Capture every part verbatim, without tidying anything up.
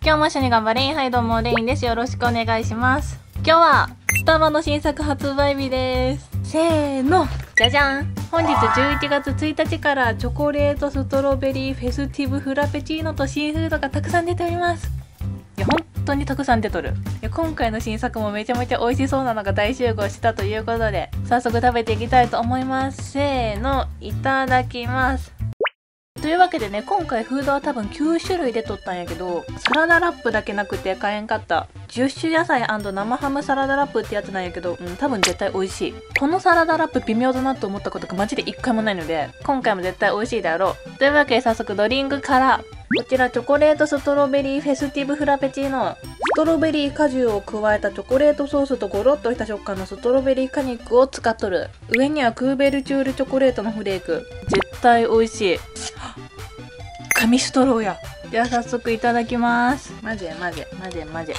今日も一緒に頑張れん。はいどうもレインです。よろしくお願いします。今日はスタバの新作発売日です。せーのじゃじゃん。本日じゅういちがつついたちからチョコレートストロベリーフェスティブフラペチーノとシーフードがたくさん出ております。いや本当にたくさん出とる。いや今回の新作もめちゃめちゃ美味しそうなのが大集合したということで早速食べていきたいと思います。せーのいただきます。というわけでね、今回フードは多分きゅうしゅるい出とったんやけど、サラダラップだけなくて買えんかったじゅっしゅ野菜&生ハムサラダラップってやつなんやけど、うん、多分絶対美味しい。このサラダラップ微妙だなと思ったことがマジで一回もないので、今回も絶対美味しいであろう。というわけで早速ドリンクから。こちらチョコレートストロベリーフェスティブフラペチーノ。ストロベリー果汁を加えたチョコレートソースとゴロッとした食感のストロベリー果肉を使っとる。上にはクーベルチュールチョコレートのフレーク。絶対美味しい。紙ストローや。では早速いただきます。混ぜ混ぜ混ぜ混ぜ。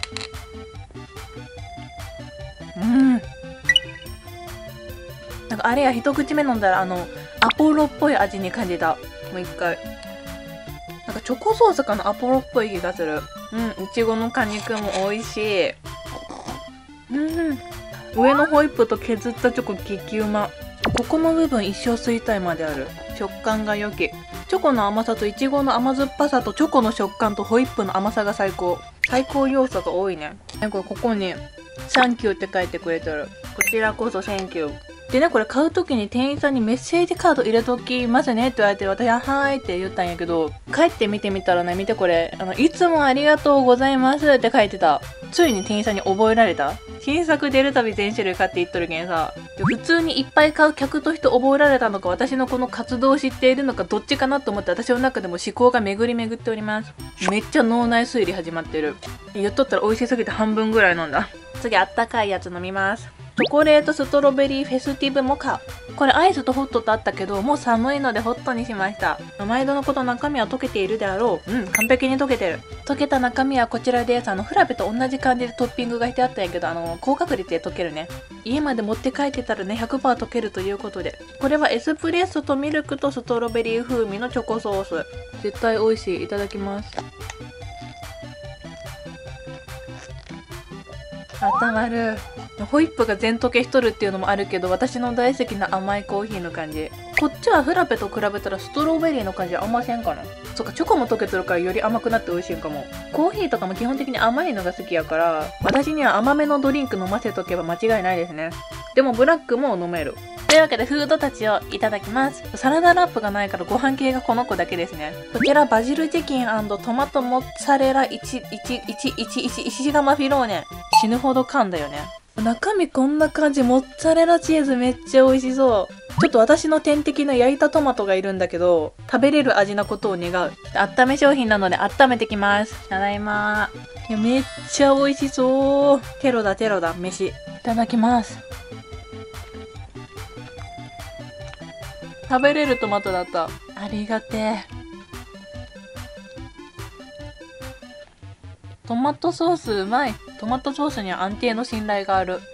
うん。なんかあれや、一口目飲んだらあのアポロっぽい味に感じた。もう一回。なんかチョコソースかな、アポロっぽい気がする。うん、いちごの果肉も美味しい。うん。上のホイップと削ったチョコ激うま。ここの部分一生吸いたいまである。食感が良き。チョコの甘さとイチゴの甘酸っぱさとチョコの食感とホイップの甘さが最高。最高要素が多いね。なんかここにサンキューって書いてくれてる。こちらこそセンキュー。でね、これ買う時に店員さんにメッセージカード入れときますねって言われて、私ははーいって言ったんやけど、帰って見てみたらね、見てこれ、あの、いつもありがとうございますって書いてた。ついに店員さんに覚えられた。新作出るたび全種類買って言っとるけんさ、普通にいっぱい買う客として覚えられたのか、私のこの活動を知っているのか、どっちかなと思って私の中でも思考が巡り巡っております。めっちゃ脳内推理始まってる。言っとったら美味しすぎて半分ぐらい飲んだ。次あったかいやつ飲みます。チョコレートストロベリーフェスティブモカ。これアイスとホットとあったけど、もう寒いのでホットにしました。毎度のこと中身は溶けているであろう。うん、完璧に溶けてる。溶けた中身はこちらです。あの、フラペと同じ感じでトッピングがしてあったんやけど、あの、高確率で溶けるね。家まで持って帰ってたらね、ひゃくパーセント 溶けるということで。これはエスプレッソとミルクとストロベリー風味のチョコソース。絶対美味しい。いただきます。温まる。ホイップが全溶けしとるっていうのもあるけど、私の大好きな甘いコーヒーの感じ。こっちはフラペと比べたらストロベリーの感じ甘せんかな。そっか、チョコも溶けとるからより甘くなって美味しいんかも。コーヒーとかも基本的に甘いのが好きやから、私には甘めのドリンク飲ませとけば間違いないですね。でもブラックも飲める。というわけでフードたちをいただきます。サラダラップがないからご飯系がこの子だけですね。こちらバジルチキン&トマトモッツァレラいち、いち、いち、いち、いち、石窯フィローネ。死ぬほど噛んだよね。中身こんな感じ。モッツァレラチーズめっちゃ美味しそう。ちょっと私の天敵な焼いたトマトがいるんだけど、食べれる味なことを願う。温め商品なので温めてきます。ただいまー。いや、めっちゃ美味しそう。テロだテロだ、飯。いただきます。食べれるトマトだった。ありがてえ。トマトソースうまい。トマトソースには安定の信頼がある。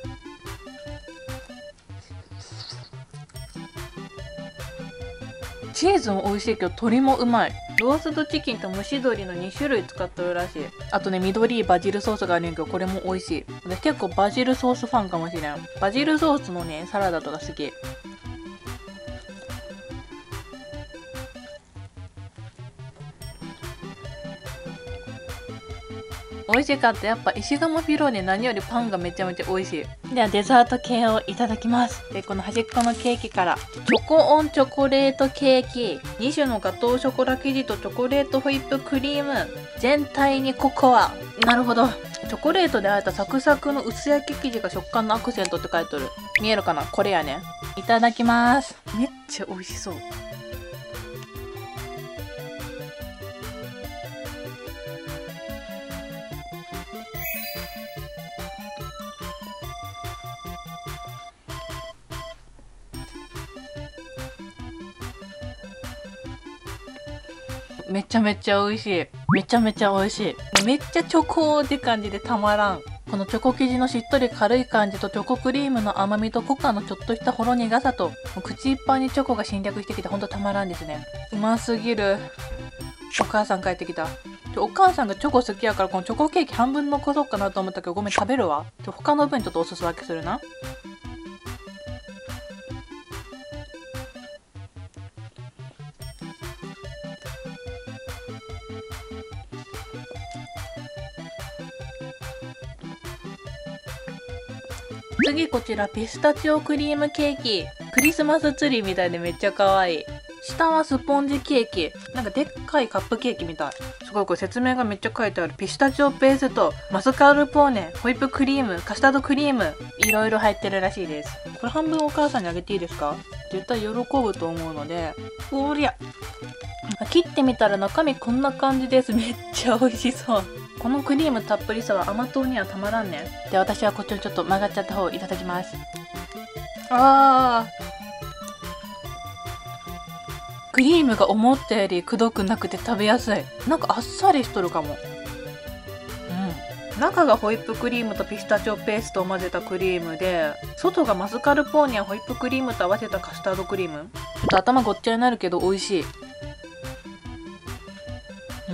チーズも美味しいけど鶏もうまい。ローストチキンと蒸し鶏のにしゅるい使ってるらしい。あとね、緑いバジルソースがあるんやけど、これも美味しい。私結構バジルソースファンかもしれん。バジルソースのね、サラダとか好き。美味しかった。やっぱ石窯フィローネ何よりパンがめちゃめちゃ美味しい。ではデザート系をいただきます。で、この端っこのケーキから。チョコオンチョコレートケーキ。に種のガトーショコラ生地とチョコレートホイップクリーム。全体にココア。なるほど。チョコレートであえたサクサクの薄焼き生地が食感のアクセントって書いてある。見えるかな？これやね。いただきます。めっちゃ美味しそう。めちゃめちゃ美味しい。めちゃめちゃ美味しい。めっちゃチョコって感じでたまらん。このチョコ生地のしっとり軽い感じとチョコクリームの甘みとココアのちょっとしたほろ苦さと、もう口いっぱいにチョコが侵略してきてほんとたまらんですね。うますぎる。お母さん帰ってきた。チお母さんがチョコ好きやからこのチョコケーキ半分残そうかなと思ったけど、ごめん食べるわ。ちょ他の分ちょっとおすす分けするな。次こちらピスタチオクリームケーキ。クリスマスツリーみたいでめっちゃ可愛い。下はスポンジケーキ。なんかでっかいカップケーキみたい。すごいこれ説明がめっちゃ書いてある。ピスタチオペースト、マスカルポーネ、ホイップクリーム、カスタードクリーム。いろいろ入ってるらしいです。これ半分お母さんにあげていいですか？絶対喜ぶと思うので。おりゃ。切ってみたら中身こんな感じです。めっちゃ美味しそう。このクリームたっぷりさは甘党にはたまらんね。で、私はこっちをちょっと曲がっちゃった方をいただきます。あー。クリームが思ったよりくどくなくて食べやすい。なんかあっさりしとるかも。うん。中がホイップクリームとピスタチオペーストを混ぜたクリームで、外がマスカルポーネやホイップクリームと合わせたカスタードクリーム。ちょっと頭ごっちゃになるけど美味しい。うん。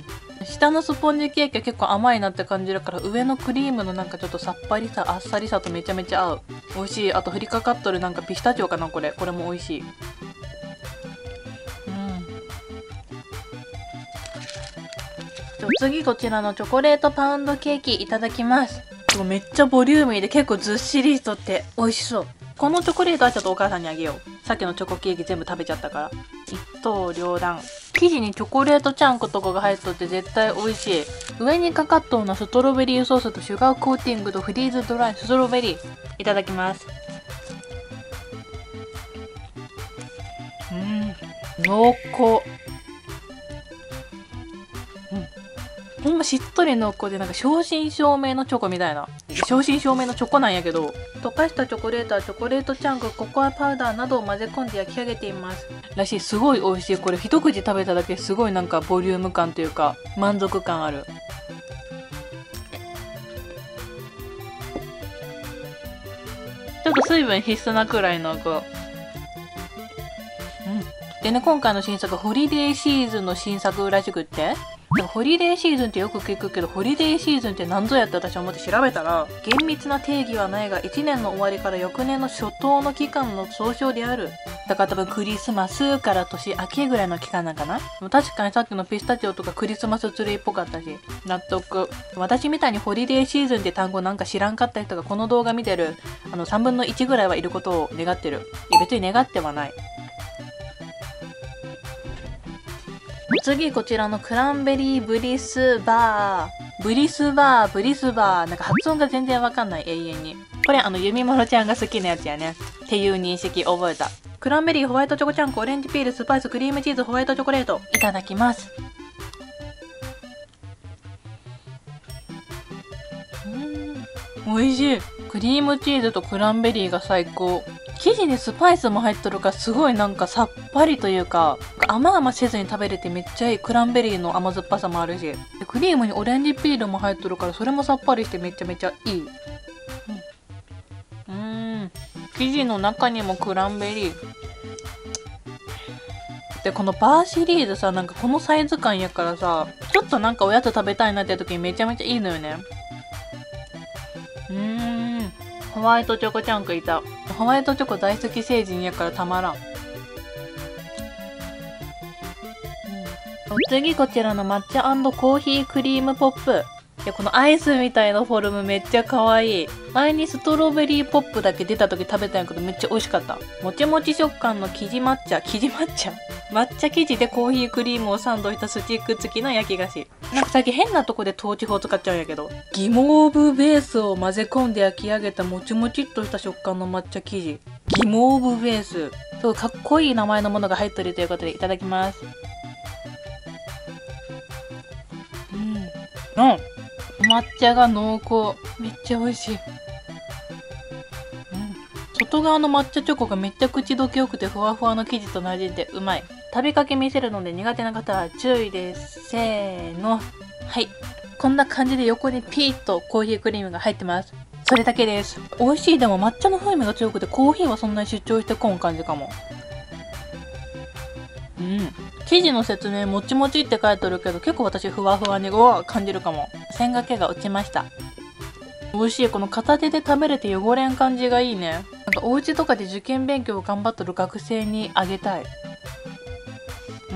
下のスポンジケーキは結構甘いなって感じるから、上のクリームのなんかちょっとさっぱりさ、あっさりさとめちゃめちゃ合う。美味しい。あと振りかかっとるなんかピスタチオかなこれ。これも美味しい。次こちらのチョコレートパウンドケーキいただきます。めっちゃボリューミーで結構ずっしりしとって美味しそう。このチョコレートはちょっとお母さんにあげよう。さっきのチョコケーキ全部食べちゃったから。一刀両断。生地にチョコレートちゃんことかが入っとって絶対美味しい。上にかかっとうのストロベリーソースとシュガーコーティングとフリーズドライストロベリー。いただきます。うん。濃厚。ほんましっとり濃厚でなんか正真正銘のチョコみたいな。正真正銘のチョコなんやけど、溶かしたチョコレートはチョコレートチャンク、ココアパウダーなどを混ぜ込んで焼き上げています。らしい。すごい美味しい。これ一口食べただけすごいなんかボリューム感というか満足感ある。ちょっと水分必須なくらいのこう。うん。でね、今回の新作ホリデーシーズンの新作らしくって。でもホリデーシーズンってよく聞くけど、ホリデーシーズンって何ぞやって私は思って調べたら、厳密な定義はないがいちねんの終わりから翌年の初頭の期間の総称である。だから多分クリスマスから年明けぐらいの期間なんかな。でも確かにさっきのピスタチオとかクリスマスツリーっぽかったし、納得。私みたいにホリデーシーズンって単語なんか知らんかった人がこの動画見てる、あのさんぶんのいちぐらいはいることを願ってる。いや別に願ってはない。次こちらのクランベリーブリスバー。ブリスバー、ブリスバー。なんか発音が全然わかんない、永遠に。これあの、ゆみもろちゃんが好きなやつやね。っていう認識覚えた。クランベリー、ホワイトチョコチャンク、オレンジピール、スパイス、クリームチーズ、ホワイトチョコレート。いただきます。うーん。美味しい。クリームチーズとクランベリーが最高。生地にスパイスも入っとるからすごいなんかさっぱりというか、甘々せずに食べれてめっちゃいい。クランベリーの甘酸っぱさもあるし。でクリームにオレンジピールも入っとるからそれもさっぱりしてめちゃめちゃいい。うん。うーん。生地の中にもクランベリー。で、このバーシリーズさ、なんかこのサイズ感やからさ、ちょっとなんかおやつ食べたいなって時にめちゃめちゃいいのよね。うーん。ホワイトチョコチャンクいた。ホワイトチョコ大好き成人やからたまらん。うん、次こちらの抹茶&コーヒークリームポップ。いや、このアイスみたいなフォルムめっちゃ可愛い。前にストロベリーポップだけ出た時食べたんやけどめっちゃ美味しかった。もちもち食感の生地抹茶、生地抹茶抹茶生地でコーヒークリームをサンドしたスティック付きの焼き菓子。なんか最近変なとこで統治法使っちゃうんやけど。ギモーブベースを混ぜ込んで焼き上げたもちもちっとした食感の抹茶生地。ギモーブベース。そう、かっこいい名前のものが入ってるということでいただきます。うん。うん。抹茶が濃厚。めっちゃ美味しい。うん。外側の抹茶チョコがめっちゃ口どけよくてふわふわの生地と馴染んでうまい。食べかけ見せるので苦手な方は注意です。せーの。はい。こんな感じで横にピーッとコーヒークリームが入ってます。それだけです。美味しい。でも抹茶の風味が強くてコーヒーはそんなに主張してこん感じかも。うん。 生地の説明もちもちって書いてあるけど、結構私ふわふわにうわ感じるかも。線がけが落ちました。美味しい。この片手で食べれて汚れん感じがいいね。なんかお家とかで受験勉強を頑張ってる学生にあげたい。うん。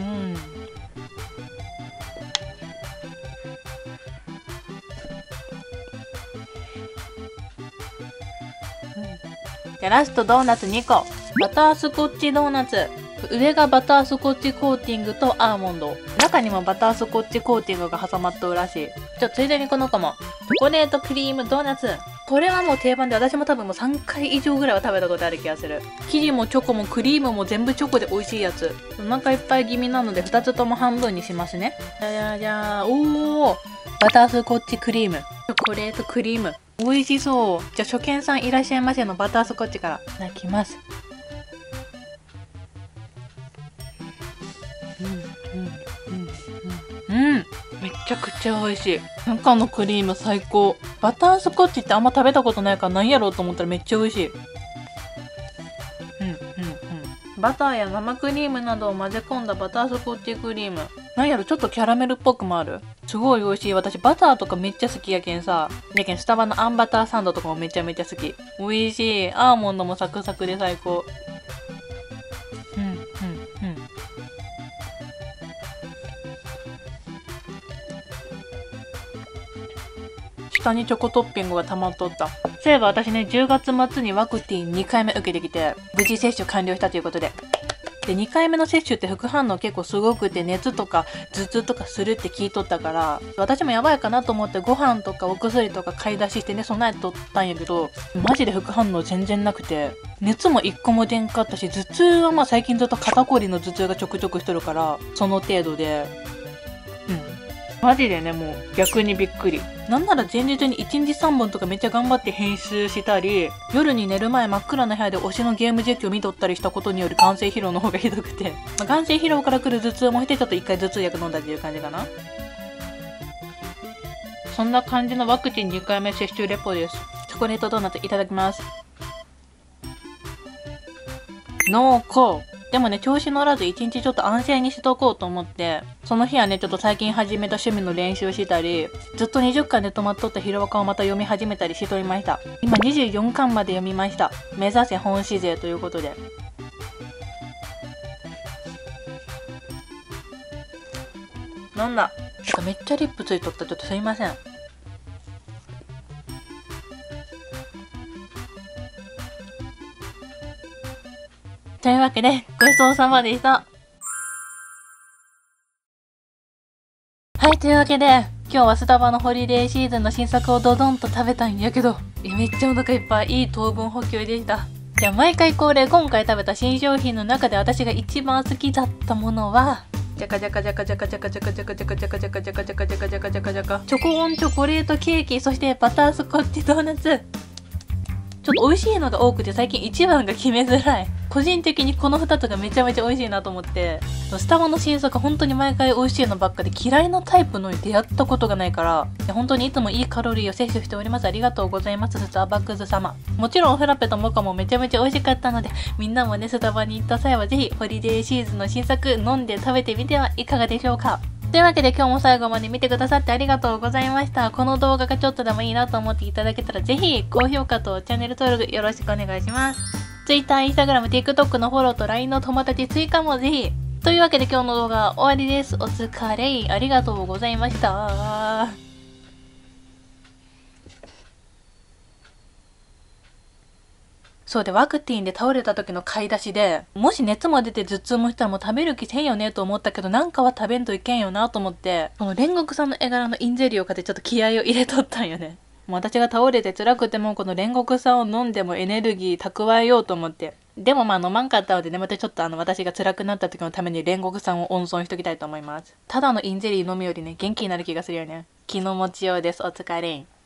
でラストドーナツにこ。バタースコッチドーナツ。上がバタースコッチコーティングとアーモンド。中にもバタースコッチコーティングが挟まっとるらしい。じゃあついでにこの子も。チョコレートクリームドーナツ。これはもう定番で、私も多分もうさんかい以上ぐらいは食べたことある気がする。生地もチョコもクリームも全部チョコで美味しいやつ。お腹いっぱい気味なのでふたつとも半分にしますね。じゃじゃじゃー。おー。バタースコッチクリーム。チョコレートクリーム。美味しそう。じゃあ初見さんいらっしゃいませのバタースコッチからいただきます。うんうんうんうん。うん。めちゃくちゃ美味しい。中のクリーム最高。バタースコッチってあんま食べたことないから何やろうと思ったらめっちゃ美味しい。うんうんうん。バターや生クリームなどを混ぜ込んだバタースコッチクリーム。なんやろ、ちょっとキャラメルっぽくもある。すごい美味しい。私バターとかめっちゃ好きやけんさ。やけんスタバのあんバターサンドとかもめちゃめちゃ好き。美味しい。アーモンドもサクサクで最高。うんうんうん。下にチョコトッピングが溜まっとった。そういえば私ね、じゅうがつ末にワクチンにかいめ受けてきて、無事接種完了したということで。で、にかいめの接種って副反応結構すごくて、熱とか頭痛とかするって聞いとったから、私もやばいかなと思ってご飯とかお薬とか買い出ししてね、備えとったんやけど、マジで副反応全然なくて、熱も一個も出んかったし、頭痛はまあ最近ずっと肩こりの頭痛がちょくちょくしとるから、その程度で、うん。マジでね、もう逆にびっくり。なんなら前日にいちにちさんぼんとかめっちゃ頑張って編集したり、夜に寝る前真っ暗な部屋で推しのゲーム実況見とったりしたことによる眼性疲労の方がひどくて、まあ、眼性疲労から来る頭痛もしてちょっと一回頭痛薬飲んだっていう感じかな。そんな感じのワクチンにかいめ接種レポです。チョコレートドーナツいただきます。濃厚。でもね、調子乗らず一日ちょっと安静にしとこうと思って、その日はね、ちょっと最近始めた趣味の練習したり、ずっとにじゅっかんで止まっとったヒロアカをまた読み始めたりしとりました。今にじゅうよんかんまで読みました。目指せ本誌勢ということで。飲んだ。なんかめっちゃリップついとった。ちょっとすいません。というわけで、ごちそうさまでした。はい、というわけで、今日はスタバのホリデーシーズンの新作をドドンと食べたんやけど、いやめっちゃお腹いっぱい、いい糖分補給でした。じゃあ毎回恒例、今回食べた新商品の中で私が一番好きだったものは、じゃかじゃかじゃかじゃかじゃかじゃかじゃかじゃかじゃかじゃかじゃかじゃかじゃかじゃかじゃかじゃかチョコオンチョコレートケーキ、そしてバタースコッチドーナツ。ちょっと美味しいのが多くて最近一番が決めづらい。個人的にこのふたつがめちゃめちゃ美味しいなと思って、スタバの新作本当に毎回美味しいのばっかで嫌いなタイプのに出会ったことがないから、本当にいつもいいカロリーを摂取しております。ありがとうございます、スターバックス様。もちろんフラペとモカもめちゃめちゃ美味しかったので、みんなもね、スタバに行った際はぜひホリデーシーズンの新作飲んで食べてみてはいかがでしょうか。というわけで今日も最後まで見てくださってありがとうございました。この動画がちょっとでもいいなと思っていただけたらぜひ高評価とチャンネル登録よろしくお願いします。Twitter、Instagram、TikTok のフォローと ライン の友達追加もぜひ。というわけで今日の動画は終わりです。お疲れ。ありがとうございました。そうで、ワクチンで倒れた時の買い出しで、もし熱も出て頭痛もしたらもう食べる気せんよねと思ったけど、なんかは食べんといけんよなと思って、この煉獄さんの絵柄のインゼリーを買ってちょっと気合を入れとったんよね。もう私が倒れて辛くてもこの煉獄さんを飲んでもエネルギー蓄えようと思って。でもまあ飲まんかったのでね、またちょっとあの私が辛くなった時のために煉獄さんを温存しときたいと思います。ただのインゼリー飲むよりね、元気になる気がするよね。気の持ちようです。お疲れ。